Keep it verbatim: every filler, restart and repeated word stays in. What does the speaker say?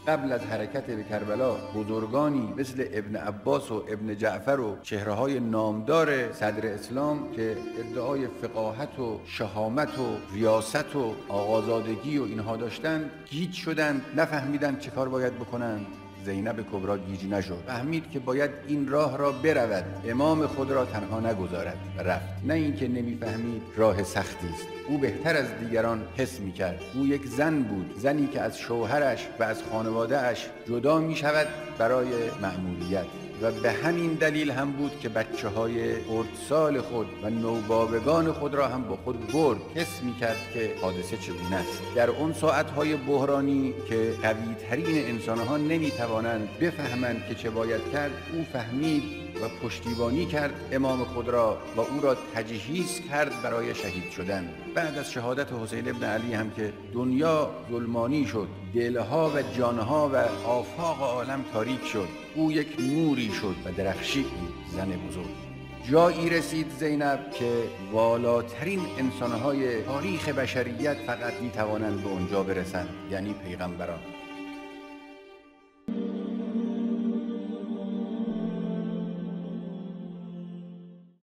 قبل از حرکت به کربلا بزرگانی مثل ابن عباس و ابن جعفر و چهره‌های نامدار صدر اسلام که ادعای فقاهت و شهامت و ریاست و آقازادگی و اینها داشتند گیج شدند، نفهمیدند چه کار باید بکنند. زینب کبرا گیج نشد، فهمید که باید این راه را برود، امام خود را تنها نگذارد و رفت. نه اینکه نمیفهمید راه سختی است، او بهتر از دیگران حس می‌کرد. او یک زن بود، زنی که از شوهرش و از خانواده‌اش جدا می‌شود برای مأموریت، و به همین دلیل هم بود که بچه های خردسال خود و نوباوگان خود را هم با خود برد. حس می کرد که حادثه چگونه است. در اون ساعتهای بحرانی که قوی ترین انسان ها نمی توانند بفهمند که چه باید کرد، او فهمید و پشتیبانی کرد امام خود را و او را تجهیز کرد برای شهید شدن. بعد از شهادت حسین ابن علی هم که دنیا ظلمانی شد، دلها و جانها و آفاق عالم تاریک شد، او یک نوری شد و درخشید. زن بزرگ جایی رسید زینب که والاترین انسانهای تاریخ بشریت فقط میتوانند به اونجا برسند، یعنی پیغمبران.